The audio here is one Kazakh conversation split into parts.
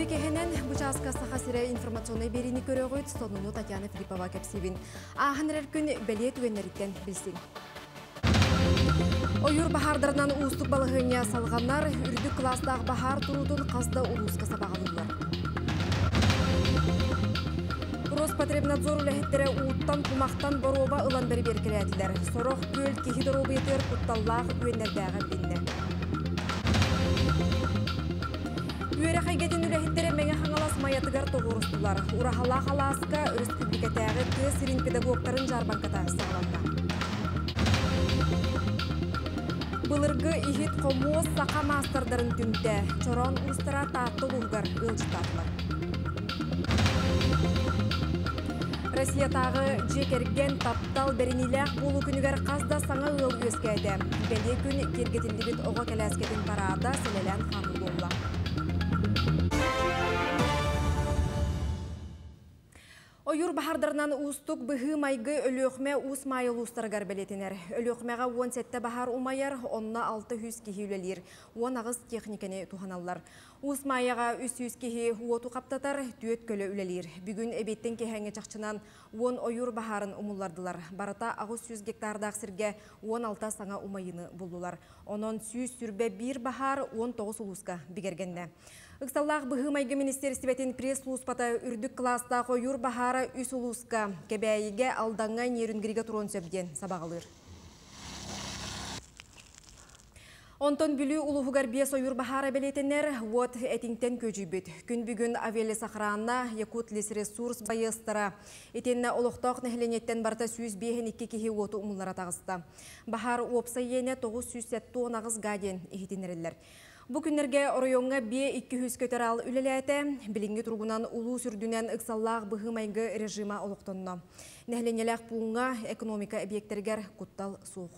Үрдік ехенен бұчасқа сақасыра информационный беріні көрі қойд, сонуну Татьяна Филиппова кәпсебін. Ағынырар күн бәле түгенлеріттен білсін. Ойыр бахардарынан ұстық балығыня салғанлар, үрдік кластағы бахар тұрудың қазда ұлысқа сабағалылар. Роспотребнадзор үләхеттері ұттан құмақтан бороба ұлан бәрі беркеләділер. Сорық көл кехі дұробы етер құтталлағы өйнердәғі білді. Үйері қайгетін үләхеттері мәңі қаңалас маятығар тоғырыстылар. Урахала қаласқа республикатағы сирин педагогтарын жарбанкатағы сағаланға. Бұлырғы ихит қомуыз сақа мастардарын түнді. Чорон ұстыра таатты ұлғар ұлжытатылар. Россиятағы жекерген таптал берініләқ болу күнігер қазда саңа ұл өскәді. Бәле күн кергетілді бет оға кәләскетін парада сәлелән қамыл болла. Ойыр бахардарынан ұстық бұғы майғы өліқме ұс майыл ұстарғар бәлетінер. Өліқмеға 17 бахар ұмайар, онына 600 кехі өлелер. 10 ағыз техниканы туғаналар. Ұс майыға 300 кехі уоту қаптатар, түйет көлі өлелер. Бүгін әбеттен кехәңе чақчынан 10 ойыр бахарын ұмылардылар. Барыта 600 гектардақ сірге 16 саңа ұмайыны болдылар. Онын сүйіз сүрбе 1 бахар 19 ұлысқа бігергенді. Үксаллақ бұғы майғы министерстібетін пресс-лұспата үрдік класста қойыр бахара үс ұлысқа кәбәйіге алдаңға нерінгірге тұрон сөбден сабағылыр. Онтон бүлі ұлығығар бес ойыр бахара бәлетінер от әтіңтен көжі бүт. Күн бүгін авелі сақыранна Якутлес ресурс байыстыра. Етенне олықтақ нәхіленеттен барта сүйіз бейін екі кеге оты ұмыллара тағысты. Бахар опса ене 970 ағыз гаден ехетенерелер. Бұ күнерге орайонға бе 200 көтер ал үлеләті, білінгі тұрғынан ұлу сүрдінен ұқсаллақ бұғы майғы режима олықтонны. Нәхленеләқ бұңға экономика объекттергер құттал суық.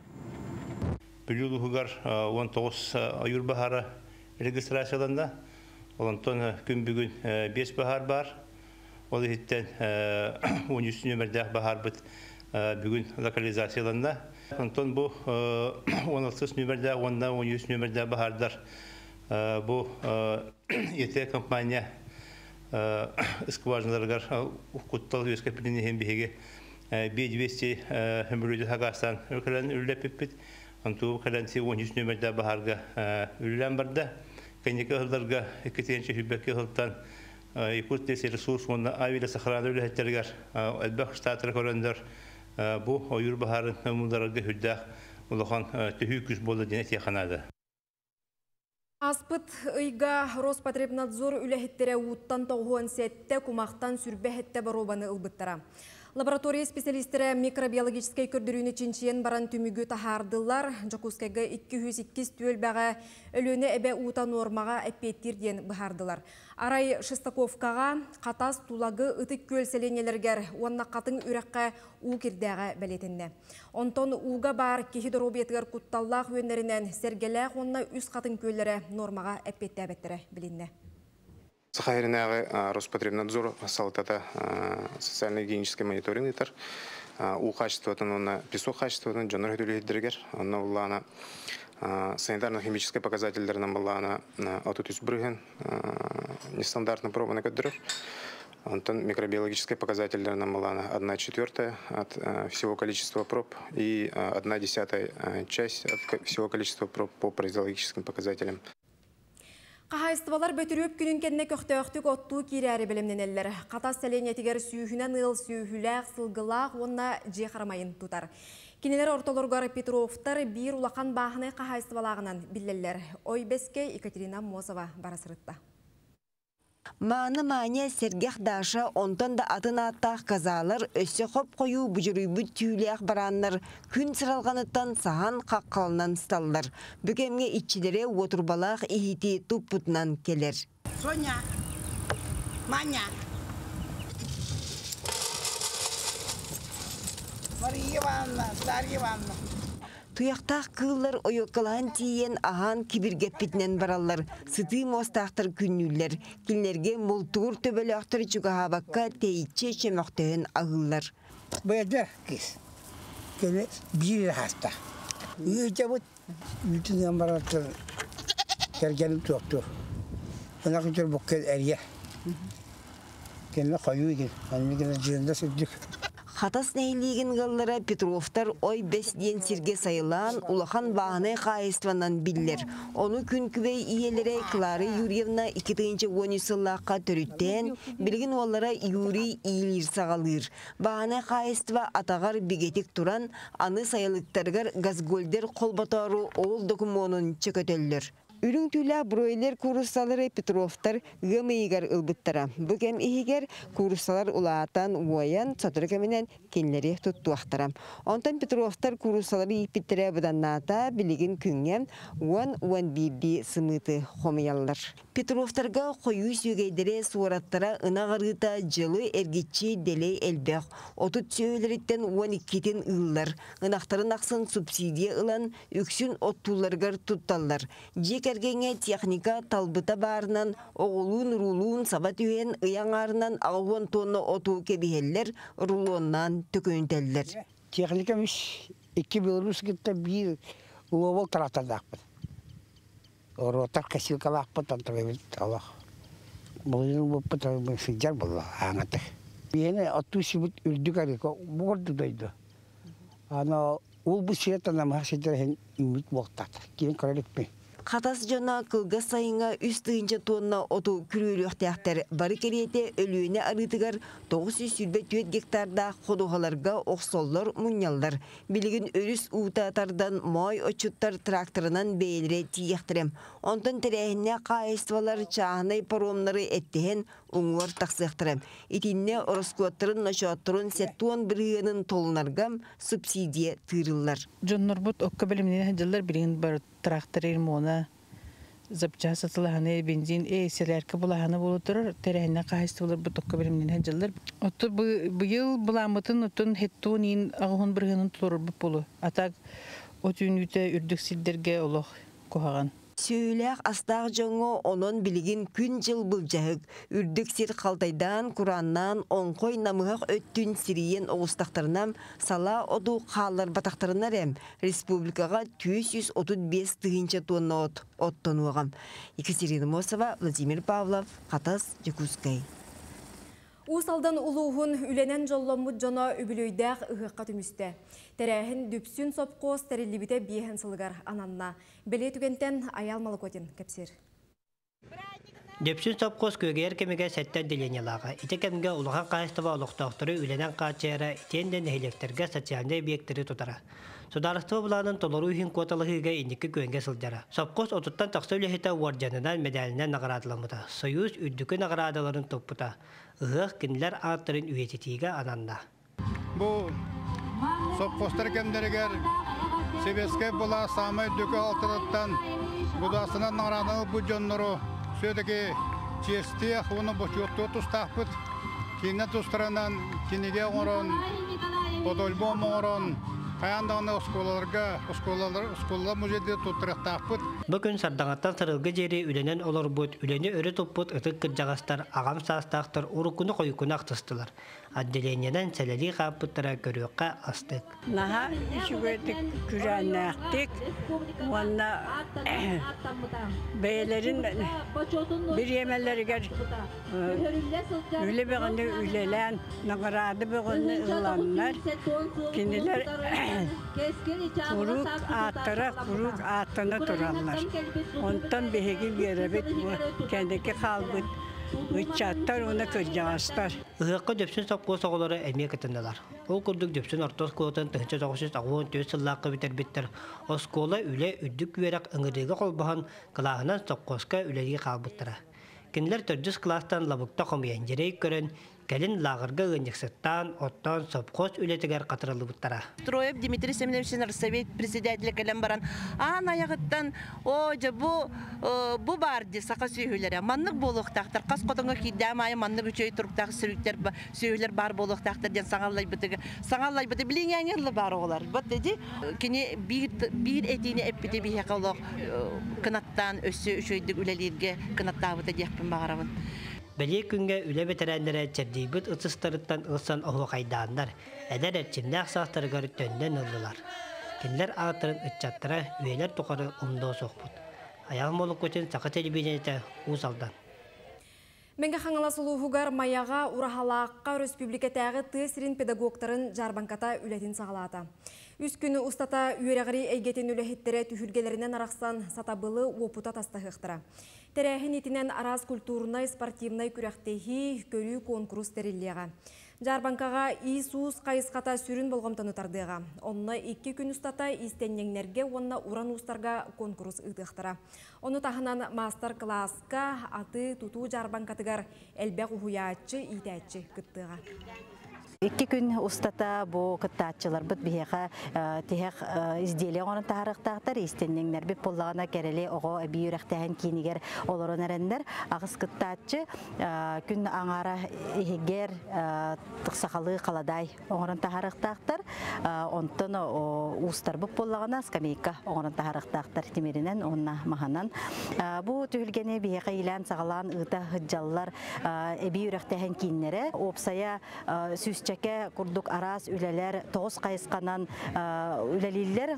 Бүлі ұлығығар 19 айыр бағары регистрацияланды. Олантон күн бүгін 5 бағар бар. Ол еттен 13 нөмірдәқ бағар бұд бүгін локализацияланды. Антон bu 16 nömerde, 13 nömerde baharlar. Bu yete kampanya skvajnalargar kuttal yüzkepilini hem bihege B200 hemürüde Hagastan ülkelerin ürlepipit. Antu kalanti 13 nömerde baharga ürlen barda. Kenyeke hıllarga ketençe hübbeki hıltan Yakutles resurs onda avile sahrada ürletlergar elbaq ştatlar korandar. Bu oyur baharın ömürlerine hüddağ olağan tühüküz bolu denet yakanadı. Aspıt ıyga Rоспотребнадзор үләхеттері уттан тоғуын сәтті kumaqtan сүрбәхетті баробаны ылбыттара. Лаборатория специалистері микробиологическай көрдіріні чинчиен баран түмігі тахардылар. Жакускайға 202 төл бәға өліні әбә ута нормаға әппеттерден бұхардылар. Арай Шестаковкаға қатас тулагы ұтық көлселенелергер онна қатын үрәққа у кірдәға бәлетінді. Онтон уға бар кехидор объектігер құтталлақ өнерінен сәргеләқ онна үз қатын көллері нормаға әппетті әбеттері білінді. Сахаринағы Роспотребнадзор салтата социально-гигиенический мониторинг етер. У качествотын, онна песок качествотын жонар хөдөлейдергер. Онна уллана санитарно-химический показательдерін уллана отутүс бүрген нестандартны пробаны көддірір. Онтон микробиологический показательдерін уллана 1/4 от всего количества проб и 1/10 часть от всего количества проб по производологическим показателям. Қағайыстывалар бөтіріп күнін кәнне көқтөқтік отту керәрі білімнен әлілер. Қатас сәленетігер сүйхінен ұл сүйхіләқ, сылғылақ, онна же қарамайын тұтар. Кенелер орталырғары Петровтар бір улақан бағыны қағайыстывалағынан білелер. Ой бәске Екатерина Мозова барасырытта. Маны сергех даша онтан да атын аттақ казалар өсі қоп қою бұжырүйбі түйілек баранлар күн сыралғаныттан саған қаққалынан сталлар. Бүгемге итчілері отырбалақ ихити тұппытынан келер. Соня, Маня, Мария Ивановна, Дарья Ивановна. Туяқтақ кыллар ойокалан тиен ахан кибиргеппитнен бараллар. Сыты мостақтыр күннүллер. Килнерге молтуғыр төбелі ақтыр чуғабаққа тейітче шемақтығын ағыллар. Бұяды кес. Кені бір хаста. Үйте бұд. Үйтінен бараттыр. Кергенім тоқтыр. Ona kadar bu kez eriye. Kendine koyuyor ki. Anne gene cihanda sürdük. Хатас нәйлеген ғаллара Петровтар ой бес ден сирге сайылан улахан бағаны қайыстыванан биллер. Оны күн күвей иелері Клары Юрьевна 2-10 сыллаққа түріттен, білген олара Юрий иелер сағалыр. Бағаны қайыстыва атағар бегетек туран, аны сайылықтарғар газгольдер қолбатару ол докумонын чекөтелдер. Үрің түлі бройлер курсалары Петровтар ғымыйгар ылбыттара. Бүкем ихигер курсалар улаатан уаян сатыры кәменен кенлері тұттуақтара. Онтан Петровтар курсалары иппеттері бұданната білігін күнген уан бирди сымыты хомиялар. Петровтарға қойу сүйгейдері суараттара ынағарыта жылы әргетчі делей әлбәқ. Отут сөйлеріттен 12-тен ұллар.Ынақтарын ақсын субсидия ылан үксін оттуларғар тұтталар. Жекергенге техника талбыта барынан оғылуын рулуын сабат үйен ұяңарынан ағуын тонны оту кебихеллер рулуыннан түкөнтеллер. Техника миш 2 белорусскітті бір ұловол таратардақпын. Ротар кәсілкалақпын тантығыбет Аллах. Бұлының бұппын сыджар бұлла аңаты. Бені оту сібіт үрдік арықа бұғырды дойды. Ол бұл сиретана мағасыдыр үміт болтады. Кейін көрелікпен. Хатас жона кылга сайынга үстігінші тонна оту күрүліқтіяқтар бары кереті өлüğüne арытығар 900 гектарда қодуғаларға оқсоллар мұнялдар. Білігін өріс ұтатардан мой очуттар тракторынан бейлері тиектірем. Онтын тірәйіне қайыстывалар чағынай паромнары әттіген ұңылар тақсықтырым. Итинне орыскуаттырын нашуаттырын сәттуан бірігінің толынаргам субсидия тырылар. Жоннор бұт оққа білімнен жылдар білігін бар трактор ермона запчасть сатылahane бензин селерке булahane болутур терәйне кайыстылар бу токка билимнен жылдар. Оту быйыл буламытын отун хеттунин агын биргенин турur бу полу. Атак отүнүтө үрдүк силдерге олох кохаган. Сөйләк астақ жоңы онын білігін күн жыл бұл жәғік. Үрдік сер қалтайдан, Құраннан, онқой намығақ өттін сирейен оғыстақтарынам сала оду қалар батақтарынар әм. Республикаға 235 тығынша тонна оттон оғам. Екатерина Мосова, Владимир Павлов, Қатас, Якутскай. Усалдан улуғын үленен жолламыд жона үбілөйдәқ ұғыққа түмісті. Тәрәхін дүпсін сопқос тәрелібіте бейхін сылғар ананна. Беле түгентен аялмалы көтен кәпсер. Дүпсін сопқос көгер кемеге сәттен деленелаға. Ите кемге ұлған қайыстыва ұлықтақтыры үленен қачайра итенден әйлектерге социальный объекттері тұтара. Сударыстығы бұланын толыру үйін куаталығыға индікі көнге сылдара. Сопқос отыттан тақсы үлехеті уарджанынан медалінен нағарадыламыда. Союз үрдікі нағарадыларын топпыта. Ұғық кенілер аттырын үйететіге ананда. Бұл сопқостар кемдерігер себеске бұла самай дүкі алтырыттан бұдасынан нағарадылы бұл жонныру сөйдікі честіяқ оны бұчуқты тұстақпыт кейіне тұстыранан кенеге оңырын, подольбом оңырын, Қаяндағына ұсколалар мұжеде тұттырықтақпыт. Бүгін сардаңаттан сырылғы жері үленен олар бұд, үлені өрі тұппыт ұтық кіржағастар, ағам састақтар, ұрықыны қойықыны ақтыстылар. Адделенеден сәлелі қапыттыра көріққа астық. Наға үшігөтік күрәні ақтық, онына бәйелерін бір емелерігер үлі бұғыны үлелән, нағырады бұғыны ұланлар, кенелер Kuruk atına turanlar. Ondan behegil yerabit kendiki kalbit. Uçatlar ona kırcağızlar. Iğıqqa döpsün sapqo soğuları elmeye katındalar. O kurduk döpsün orta skolatın tıhınca soğuşuz ağuğun töz sılaqqa biter. O skola üle üddük güverak ıngırığı kolbahan kılağından sapqoska üleyi kalbıttıra. Kinler törcüz klastan labukta komayan jereyik görün. Gelin lağırga ıncıksıttan, ottan, sopkos ületiger katırılı buttara. Строев Дмитрий Семенович Совет председателя калем баран. Ан аяғыттан, bu bardi saqa söylere. Manlık boluqtaqtar, qas qodonga kidamaya manlık üçöy turqtaq sürükler söyler bar boluqtaqtar den sağallay bitiga. Sağallay biti bilingengerli bar olar. Bat dedi, kini bir etini epide bir haqaloq kınattan ösü üçöydük ülelerge kınattağıbıda diyekpin bağırabın. Belki günge üle veteranlara çerdibit ıtsızlarından ılsan oğu kaydanlar. Eder etçimler sağtarıgarı tönden ıldılar. Kinler ağıtların ıtçattıra üyeler tukarı umduğu soğbut. Ayağım olup koçun sağı televizyonete usaldan. Менге хаңаласылуғығар маяға урахалаққа республикатағы тысырин педагогтарын жарбанката үлетін сағалата. Үс күні ұстата үйерағыри әйгетін үләхеттері түхілгелерінен арақсан сатабылы опута тастағықтыра. Тәрәхін етінен араз культурнай, спортивнай күрәқтейі көрі конкурс тәреллеға. Жарбанкаға Иисус қайысқата сүрін болғамтаны тардыға. Онына 2 күн ұстата истеннеңнерге, онына уран ұстарға конкурс ұйтықтыра. Оны тағынан мастер-класска аты тұту жарбанкатығар әлбәқ ұхуячы, итәтчі күттіға. 2 күн устата бу кыттаатчылар бит бияга тех изделие онун тарыктактар истеннеңнер бит боллагана керели ого би юрактаган кинигер олорон эрендер агыс кыттаатчы күн аңара игер тыксакалы каладай оңорон тарыктактар онтон устар бит боллагана скамейка оңорон тарыктактар тимеринен онна маханан бу түлгене бияга илан сагалан ыта хыджаллар би юрактаган киннере опсая Чеке курдук арас үлелер, тоғыз қайысқанан үлелілер.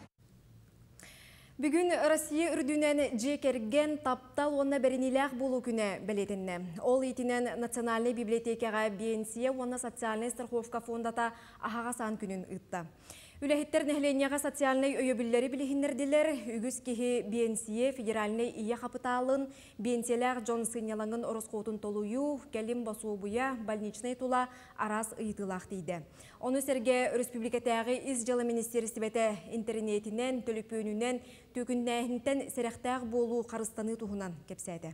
Бүгін Россия үрдінен жекерген таптал онна бәрінеләқ болу күні білетінні. Ол етінен Национальный библиотекаға бенсия онна социальный страховка фондата ағаға сан күнін ұтты. Үләхеттер нәхленияға социальный өйөбілері білігіндерділер, үгіз кеге бенсие федеральный ия қапыталын, бенсиялар Джон Сынялаңын орысқотын толую, кәлім басу бұя, больничный тула арас ұйтылақ дейді. Оны сәрге республикатағы из жылы министерстібеті интернетінен, төліпөнінен, төкіннәхінтен сәріқтәғ болу қарыстаны тұғынан кепсәді.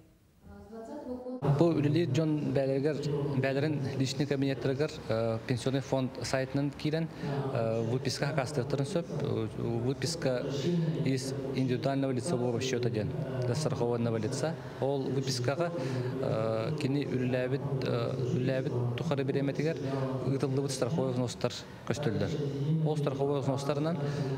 Бу үлелер Джон бәлерин личный кабинеттергер пенсионный фонд сайтынан кирен выписка кастыртырын сөп выписка из индивидуального лицевого счета ден застрахованного лица ол выпискага кини үлләбит тухары береметигер ытылдыбыт страховой взностар көстөлдөр ол страховой взностарынан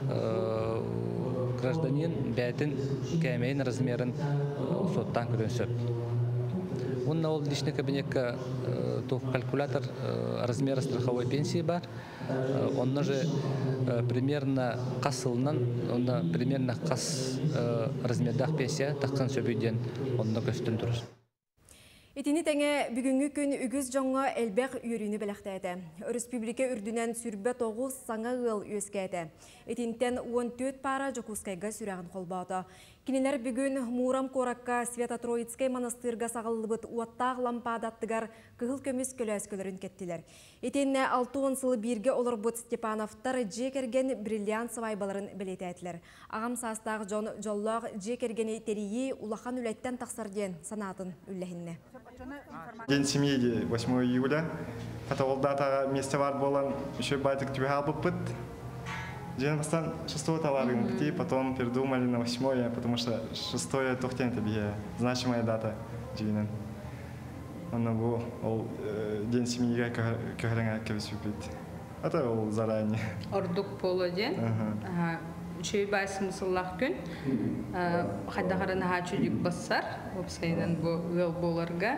гражданин бәтин кәмейін размерин соттан көрөн сөп. Он на личный кабинетка калькулятор размера страховой пенсии бар. Он же примерно касылнан, он примерно кас размердах пенсия таккан сөбүйден он на көстөн турur. Итини тәңе бүгінгі күн үгіз жоңға әлбәқ үйріні біліқтәді. Республика үрдінен сүрбе 9 саңа ғыл өскәді. Итинтен 14 пара жокускайға сүрәғін қолбауды. Кинелер бүгін Мурам Коракка Свято-Троицкай монастырға сағылыбыт уаттақ лампадаттығар кығыл көміз көләскөлерін кеттілер. Итинне 6 сылы бірге олар бұт Степановтар жекерген бриллиант савайбаларын білеті әтілер. Ағам састағы жоллақ жекергені терейі улахан үләттен тақсарден санатын үлләхінне. День семьи 8 июля. Это дата вместе var болан еще батик тебе албыпыт. День 6 товарын пяти, потом передумали на 8, потому что 6 тохтен тебе значимая дата день. Он был день семьи кахренга кевисюпит. Это ол заранее. Ордук полоден. Чөй бай смысыллах күн. Хаддахарын хачудик бассар. Опсайдан бұл боларга.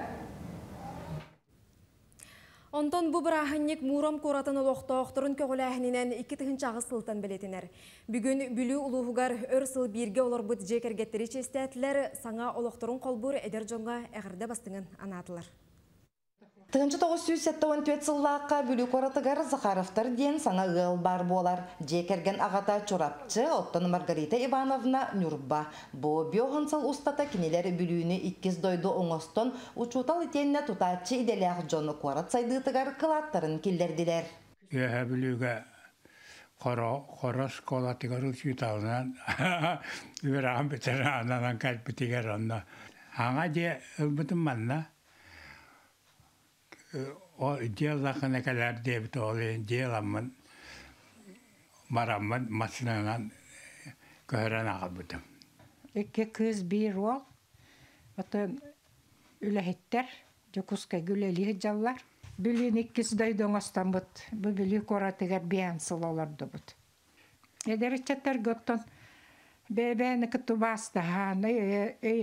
Онтон бұ бірахыннек Мурам Коратын олықтауқтырын көгіләхінінен 2 тығынчағы сылтан білетінер. Бүгін бүлі ұлығығар өр сыл бірге олар бұд жекергеттері честәтілер саңа олықтырын қолбыр әдер жоңға әғірді бастыңын анатылар. Тыгынчы 974 сыллаққа бүлі коратыгар Захаровтар ден саңа ғыл бар болар. Жекерген ағата чурапчы, оттон Маргарита Ивановна Нюрба. Бо биоғынсал устата кенелер бүліні 2 дойды оңостон учутал итенне тутачы иделяқ жоны корат сайдытыгар кылаттарын келдерділер. Бүліге қорос колатыгар учуталынан үйраған бітері ананан кәлпітігер онна. Аңа де ұлбытым манна. Делақына кәлер дебіт олы, деламын, марамын, масынанан көрін ағыл бұдым. Үкі кыз бір ол, отын үләхеттер, жокускай гүлелі жаллар. Бүлін 2 дойдың остан бұд, бұл бүлі коратығар биян сыл оларды бұд. Едерічеттер ғоттын, бәбәні күтті басты ханы,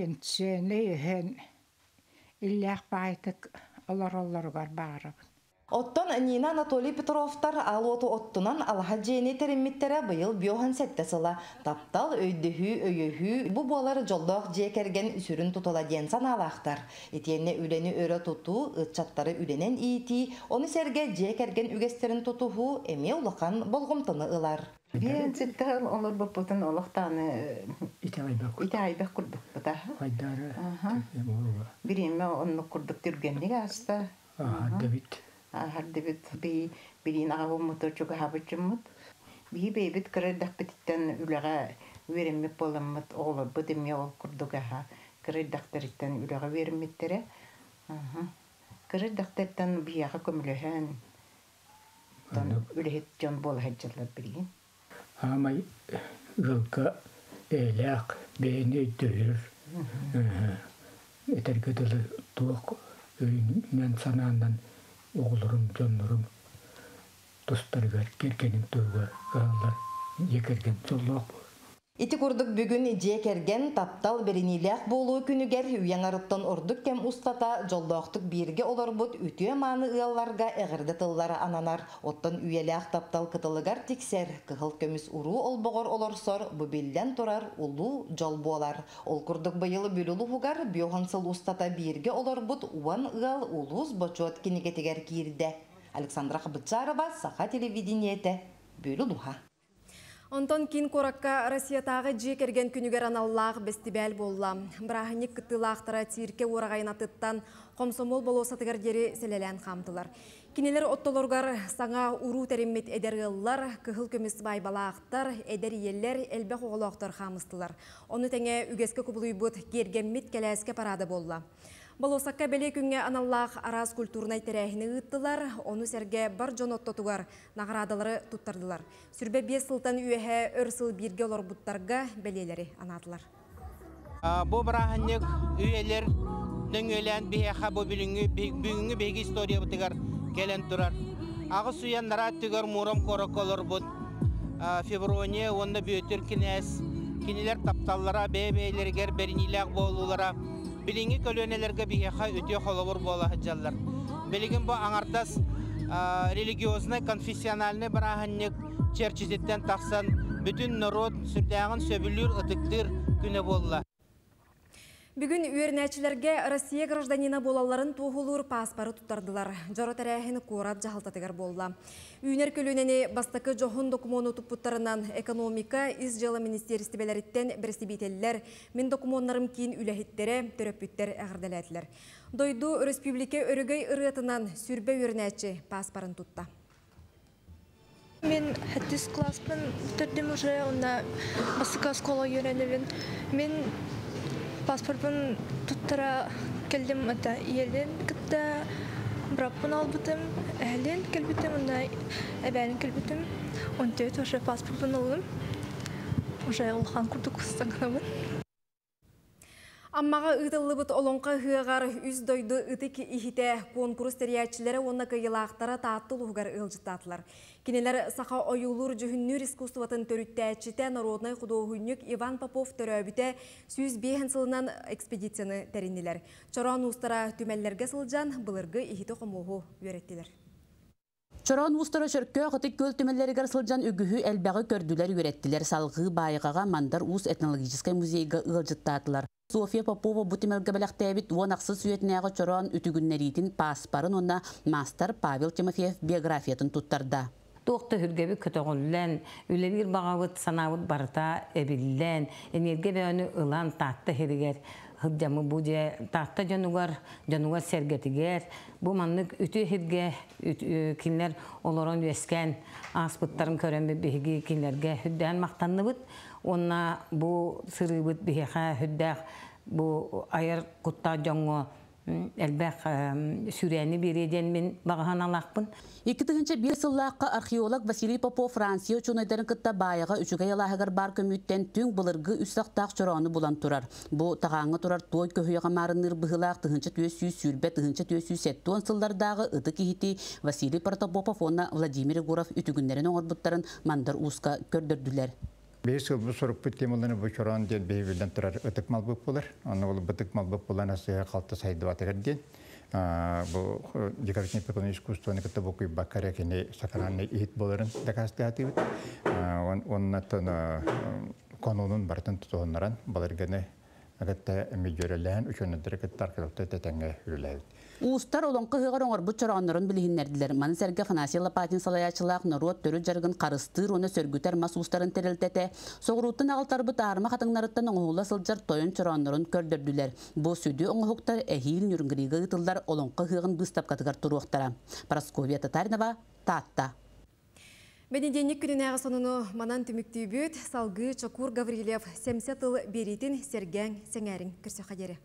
өйінтшен, өйін, үлләқ байтық, олар бар бағырабын. Оттон Нина Анатолий Петровтар алуоту оттунан алаха жени териммиттере быйыл бьохан сеттесыла. Таптал өйдүхү бу болар жолдох жекерген сүрүн тутула ден саналақтар. Етенне үлени өрө туту, ытчаттары үленен ити, оны серге жекерген үгестерин тутуху эме улахан болгомтыны ылар. Бен зиттал олар бопутун олохтаны итайбек курдук бута. Хайдары. Бириме онну курдук түргенлик аста. Давид. Хардыбит билин агы моторчук хабычымыт. Би бейбит кырдак битен үлеге веремек боламыт олар быдым ол курдуга кырдактарыттан үлеге веремектере. Кырдактардан бияга көмөлөһөн. Тон үлехет жон бол хаҗалар билин. Амай жылка элек бени төр. Этергедел тук мен санандан оğlurum, canlarım, dostlargar, kerkenin tövbe, ağlar, yekergen solloq. Ити курдук бүгүн жекерген таптал беринилек болуу күнүгер уяңарыттан ордук кем устата жолдоктук бирге олорбут үтүө мааны ыалларга эгерде тыллары ананар. Оттон үйелек таптал кытылыгар тиксер, кыхыл көмүс уруу олбогор олорсор бу билден турар улуу жол болар. Ол курдук быйылы бүлүлугар биохансыл устата бирге олорбут уан ыал улуус бочот кинигетигер кирде. Александра Хабычарова, Саха телевидениете, бүлүлуха. Онтон кин коракка Россиятағы жекерген күнігер аналлағы бестибәл болла. Бірахынек кыттылақтыра тирке орағайнатыттан комсомол болосатығар дері селелән қамтылар. Кинелер оттолоргар саңа уру тәреммет әдергіллар, кығыл көміс байбалақтар, әдер еллер, әлбәқ оғылақтар қамыстылар. Оны тәңе үгеске күбілуй бұд кергенмет кәләске парады болла. Болосакка бәле күнге аналлақ араз культурнай тәрәхіні ұттылар, оны сәрге бар жоноттотуғар нағырадалары тұттардылар. Сүрбе 5 сылтан үйәхә өрсыл бірге олар бұттарға бәлелері анатылар. Бұл бірағынық үйелер дөңгелен бейеқа бұл бүгінгі бейгі история бұтығар келен тұрар. Ағы суян нарат түгір мұрам қорық олар бұд. Февроне онда бөтір кінәс, кинелер тапталлара бәй-бәйлергер бәріниләқ болулара. Билинги көлөнелерге бияха өтө холовор бола хаджаллар. Билигин бу аңардас религиозный, конфессиональный бараханник черчизеттен тақсан бүтін народ сүрдәғын сөбүлүр ытыктыр күнө болла. Бүгін үйернәчілерге Россия гражданина болаларын туғылыр паспары тұттардылар. Жары тәрәхіні қорат жағалтатығар болла. Үйнер көлінені бастықы жоғын докумону тұппыттарынан экономика, из жылы министерстібелеріттен бірсібетелілер, мен докумонларым кейін үләхеттері, төрөппіттер әғірдәләтілер. Дойду республика өрігей ұрытынан сүрбе үйернәчі паспарын тұтта. Мен 7 класспен түрдім уже, онда басықа скола үйреневін. Мен паспортын туттара келдім ата елен кітті браппын албытым, әлен келбітім, онда әбәлін келбітім. Онда тоже паспортын алым. Уже олған күрдік ұстаңғанымын. Аммаға ұтылы бұт олонқа ғығар үз дойды ұтық ихите конкурс тәриятчілері онна кайылақтара тааттыл ұғығар ұлжыттатылар. Кенелер сақа ойулур жүхіннүр искусстватын төріттәчіте народнай құдоғыннық Иван Попов төрәбіте 105 сылынан экспедицияны тәрінелер. Чоран ұстара түмәллерге сылжан бұлырғы ихите қомуғы өреттілер. Чорон устара чөркө хытык көл төмелләргә сылжан үгүһү әлбәгы көрдүләр үрәттиләр салгы байыгага мандар ус этнологический музейга ылжыттатылар. София Попова бу төмелгә беләктәбит вонаксыз үетнәгә чорон үтүгүннәритин паспарын онна мастер Павел Тимофеев биографиятын туттарда. Тоқты хүргебі көтіғыллән, үлелер бағавыт санавыт барта әбіллән, энерге бәуіні ылан татты херігер, хыджамы бұ же татты жануғар сәргетігер, бұ маннык үті херге кинлер оларын өскен аспыттарын көрәмі бейгі кинлерге хүддән мақтанны бұд, онна бұ сыры бұд бейға хүддәқ, бұ айыр құтта жоңғы әлбәқ сүрәні береден мен бағахан алақпын. 2001 сыллаққа археолог Василий Попов Франция чунайдарын кытта байыға үчіге ялағығыр бар көміттен түң бұлырғы үстақтақ чороны бұлан тұрар. Бұ тағаңы тұрар той көхіяға марыныр бұғылақ тұхынчы төсүй сүрбе тұхынчы төсүй сәттуан сылдардағы ұды кейті Василий Протопопов онна Владимир Егоров үтігіндерін оңыр бұттарын мандар ұсқа көрдірділер. 5 yıl bu sorup bittiğim olanı bu çoran diye bir bilden turar ötük mal bu bular. Onu olup bitik mal bu bulan asıya kalktı saydı batırır diye. Бұл декоративный прикладное искусство, это буквы бакаря, кене сакранный ихит боларын декастиативит. Он это конунун бартын тутугуннаран баларганы агатта меджөрелен үчөнөдөрө кеттаркылыкты тетеңге үрүлөйт. Устар олонқы хыгар оңор бұт чоранларын білгеннерділер. Маны сәрге Фанасия Лопатин салаячылақ нұрот түрі жарғын қарыстыр, оны сөргітер мас устарын терілтеті. Соғыруттың ағылтар бұт арма қатыңнарыттан оңғыла сылжар тойын чоранларын көрдірділер. Бұл сөйді оңғықтар әхейл нүрінгірегі ұтылдар олонқы хыгын бұстап қатығар тұруқтара. Парасковия Татаринова, Татта. Бенеденник күнінәғы сонуну манан түміктүй бүт, салғы Чокур Гаврилев, семсе тыл беретін сергәң сәңәрін күрсе қадері.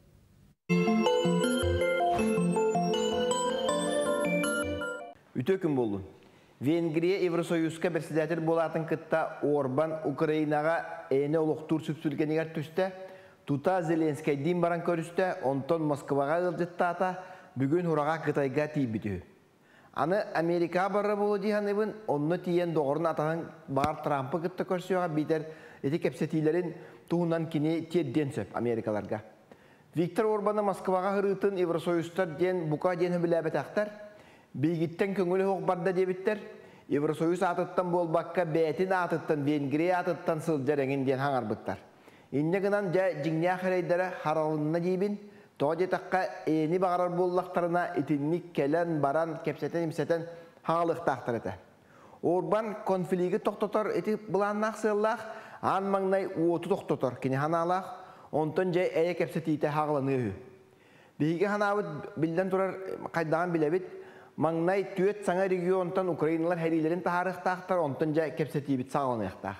Үтөкім болу. Венгрия Евросоюзка председатель болатын кытта Орбан Украинаға әйіне олықтур сүпсүлгенегер түсті, тута Зеленскай дин баран көрісті, онтон Москваға ылжыттата бүгін ұраға Қытайға тейбіті. Аны Америка барра болу дейін ебін, онны тиен доғырын атаған бар Трампы кытта көрсіуға бейтер еті кепсетейлерін туғынан кене тедден сөп Америкаларға. Виктор Орбаны Москваға ғырытын Евросоюзтар ден бұқа ден хүбіләбет ақтар, Бейгиттен көңілі хоқ барда дебіттер, Евросоюз атыттан болбаққа бәтін атыттан, Венгрия атыттан сылжарыңын ден хаңар бұттар. Инне гынан жа жиңне ақырайдары харалынна дейбін, тоғде таққа әйіні бағарар боллақтарына итінник келен, баран, кепсетен, имсетен хағалық тақтыр еті. Орбан конфлигі тоқтотор еті бұланнақ сыллақ, ан маңнай уоты тоқтотор, кені ханалақ, онтон жай әйе кепсетейті хағыланы өй. Бейгі ханауыт білден тұрар қайдаған білебіт, Маңнай түйет саңа регионтан Украиналар хәрилерін тахарықтақтар, онтын жа кепсетейбіт сағыланықтақ.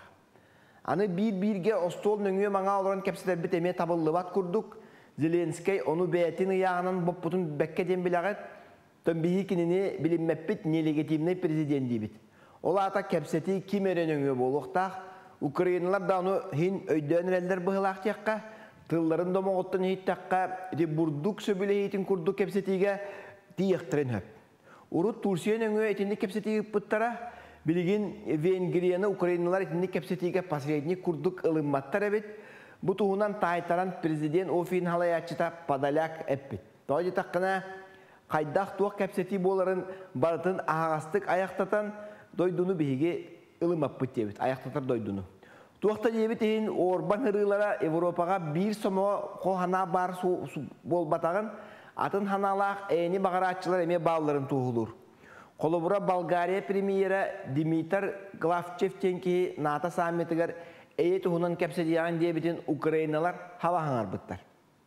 Аны бір-бірге остол нөңе маңа оларын кепсетер біт әме табылы бат күрдік. Зеленскай оны бәйтін ұяғынан бұппұтын бәкке ден білағат, төн бігі кеніне білінмәппіт нелегетимный президент дейбіт. Ол ата кепсетей кем әрен өңе болуқтақ. Украиналар да оны хин өйден рәлдер бұғылақ текқа, тылларын домоғыттын хейттаққа, бұрдық сөбілі хейтін күрдік кепсетейге тиектірін хөп. Урут Турсиян өңі әтінді кепсетеге бұттара, білген Венгрияны Украиналар әтінді кепсетеге посредник күрдік ылымматтар әбет, бұ туғынан тайтаран президент офин халаячыта падаляк әппет. Тоғды таққына қайдақ туақ кепсетей боларын барытын ағастық аяқтатан дойдуны бейге ылымаппыт дебет, аяқтатар дойдуны. Туақта дебет ең Орбан ырылара Европаға бір сома қоғана бар болбатағын, Атын ханалақ әйіні бағаратчылар әме балларын туғылыр. Қолыбыра Болгария премьері Димитр Главчевтен ки НАТО саммитігер әйе туғынан кәпседияған дебетін Украиналар хавағанар бұттар.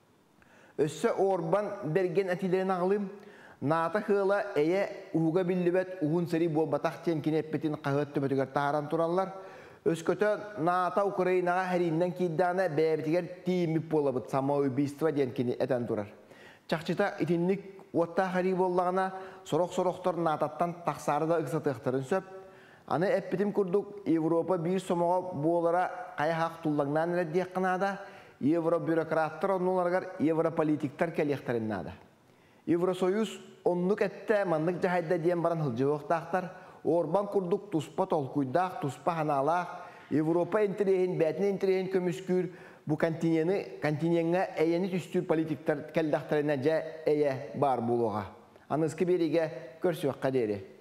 Өссі Орбан берген әтилерін ағылым, НАТО қылы әйе ұға білдібет ұғын сәрі болбатақ тенкіне әппетін қағыт төбетігер тағаран тұралар. Өскөті НАТО Украинаға әріннен кейданы бәбетігер тиіміп болабыт самоубийство денкіне әтен тұрар. Чақчыта итинник отта хари боллағына сорок-сороқтар нататтан тақсарыда ұқсатықтарын сөп. Аны әппетім күрдік Европа бір сомаға болара қайхақ тұллағынан рәддек қынада, Евробюрократтар оныларғар Европолитиктар кәлектарыннада. Евросоюз онлық әтті мандық жағайда дейін баран хылжы оқтақтар, Орбан күрдік тұспа толкуйдақ, тұспа ханалақ, Европа интерейін, бәтін интерейін көміскүр, bu kontinenga eyeni tüstür politikler keldaktarına ja eye bar buluğa. Anızkı beriga körsüvek kaderi.